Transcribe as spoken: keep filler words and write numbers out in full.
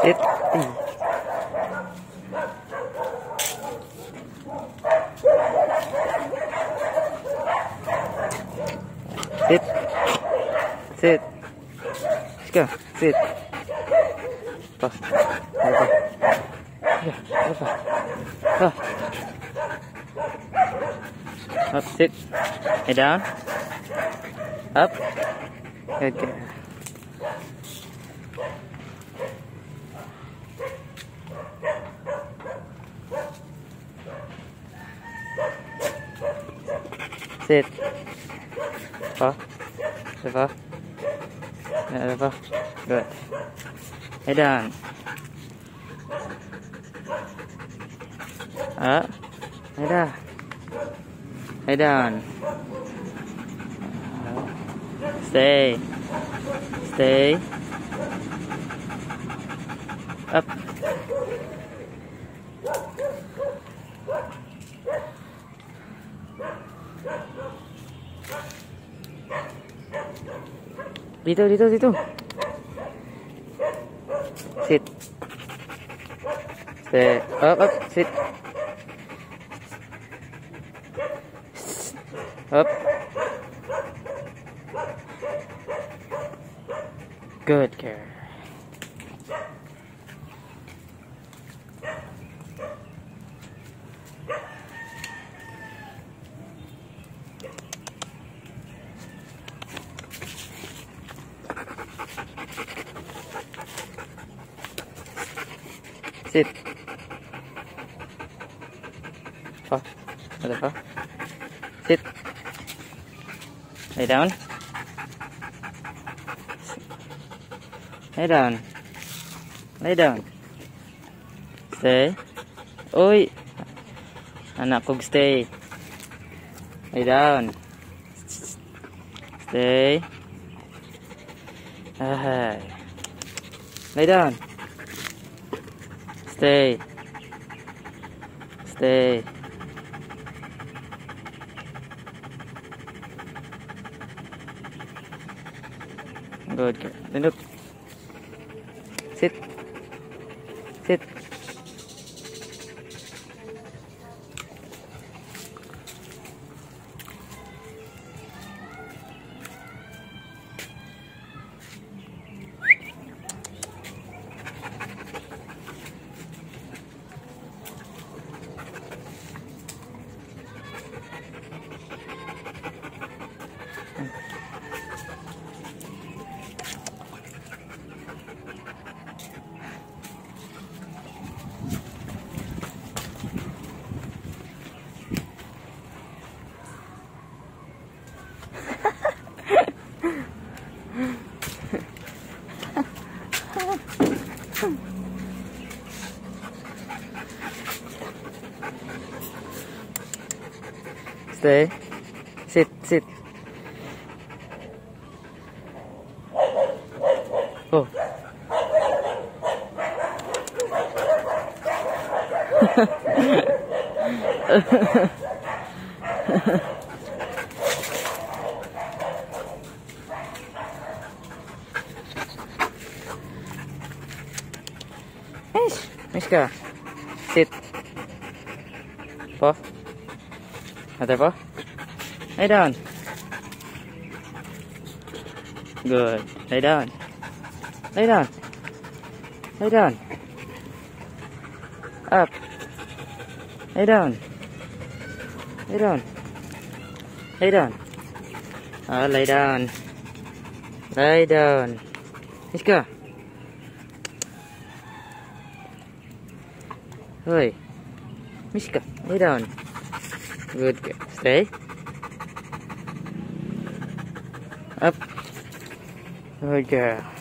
Sit. Sit. Sit. Let's go. Sit. Up. Over. Yeah, over. Up. Up. Sit. Head down. Up. Good girl. Sit. Up. Over. Yeah, over. Good. Head down. Up. Head down. Head down. Stay. Stay. Up. Dito, dito, dito. Sit. Stay. Up, up. Sit. Up. Good girl. Sit. Pa. Ada pa. Sit. Lay down. Lay down. Lay down. Stay. Oi. Anak kong stay. Lay down. Stay. Ah. Lay down. Stay. Stay. Good girl. Tunduk. Sit. Sit. Stay. Sit, sit. Oh. Mish, Mishka. Sit. Po. Ada po? Lay down. Good. Lay down. Lay down. Lay down. Up. Lay down. Lay down. Lay down. Ah, lay down. Lay down. Mishka. Hoi. Mishka, lay down. Good girl. Stay. Up. Good girl.